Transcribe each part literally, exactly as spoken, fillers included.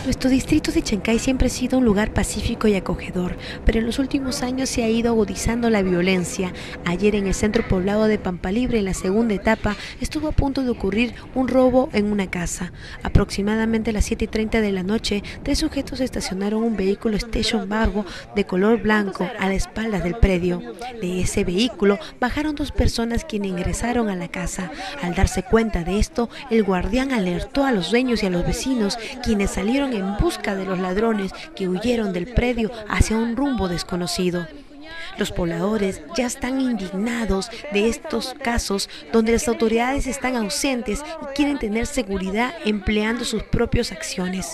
Nuestro distrito de Chancay siempre ha sido un lugar pacífico y acogedor, pero en los últimos años se ha ido agudizando la violencia. Ayer en el centro poblado de Pampalibre, en la segunda etapa, estuvo a punto de ocurrir un robo en una casa. Aproximadamente a las siete y treinta de la noche, tres sujetos estacionaron un vehículo Station Wagon de color blanco a la espalda del predio. De ese vehículo bajaron dos personas quienes ingresaron a la casa. Al darse cuenta de esto, el guardián alertó a los dueños y a los vecinos, quienes salieron en busca de los ladrones que huyeron del predio hacia un rumbo desconocido. Los pobladores ya están indignados de estos casos donde las autoridades están ausentes y quieren tener seguridad empleando sus propias acciones.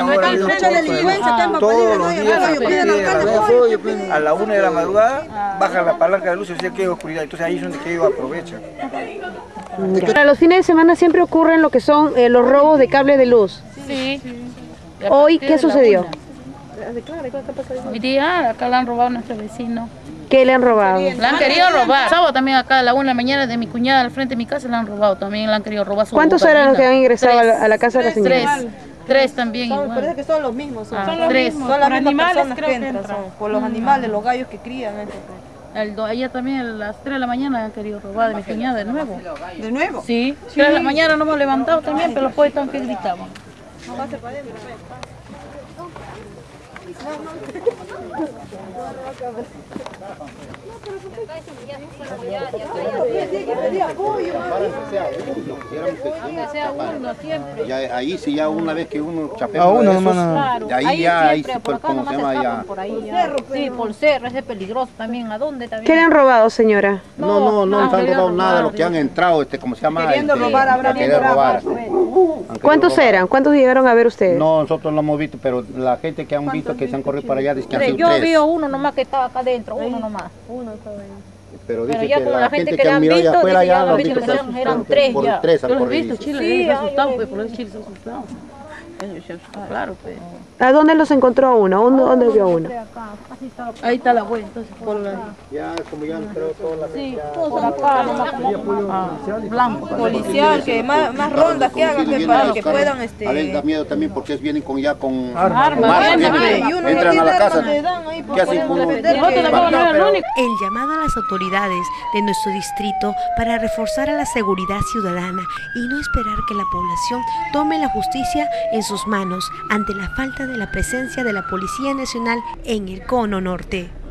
Todos los días a la una de la madrugada baja la palanca de luz y se queda oscuridad, entonces ahí es donde ellos aprovechan. Para los fines de semana siempre ocurren lo que son eh, los robos de cable de luz. Sí. Hoy, ¿qué sucedió? Hoy día acá le han robado a nuestro vecino. ¿Qué le han robado? La han querido robar. Sábado también acá a la una de la mañana de mi cuñada al frente de mi casa le han robado. También le han querido robar su ¿Cuántos eran los que han ingresado a la, a la casa de la señora? Tres. Tres también son, igual. Parece que son los mismos. Son, Ah, son los tres. mismos. Son las por mismas animales personas creo que que entran. entran. Son, por los animales, los gallos que crían. El do, ella también a las tres de la mañana han querido robar de mi cuñada de nuevo. ¿De nuevo? Sí. sí. tres de la mañana no hemos levantado también, pero los puestos aunque gritaban. No pase para adentro. Ya, ahí sí, ya una vez que uno chapea a uno, esos, claro. de ahí, ahí ya, ahí siempre, sí, por por, acá ¿cómo se llama? Ya. por ahí ya. Sí, por cerro, ese es peligroso también. ¿A dónde también? ¿Qué le han robado, señora? No, no, no, no han robado nada de lo robar, que han entrado, este, ¿cómo se llama? Queriendo este, robar, habrá querer robar. ¿Cuántos eran? ¿Cuántos llegaron a ver ustedes? No, nosotros lo hemos visto, pero la gente que han visto que se han corrido para allá dice que han sido Yo tres. vi uno nomás que estaba acá adentro, uno nomás. Uno estaba ahí. Pero dice Pero ya que como la gente que le han mirado allá visto, afuera dice ya ya lo lo han visto visto que que eran- eran tres por ya. tres han Yo lo he corrido. visto, Chile, Sí, se ay, asustado, ay, pues, por eso Chile se asustado. Claro, pues. ¿A dónde los encontró uno? ¿Dónde, dónde vio uno? Ahí está la huella, entonces por la... Ya, como ya creo toda la Sí, por acá, nomás como ah, blanco. Policial, que más, más rondas que hagan que para que puedan este. A veces da miedo también porque ellos vienen con ya con Armas, con armas, vienen, vienen, y uno no entran a tiene la armas, casa. le dan ahí por ¿Qué hacen poder con uno? defender Nosotros que- tampoco no es el único. El llamado a las autoridades de nuestro distrito para reforzar a la seguridad ciudadana y no esperar que la población tome la justicia en sus manos ante la falta de la presencia de la Policía Nacional en el Cono Norte.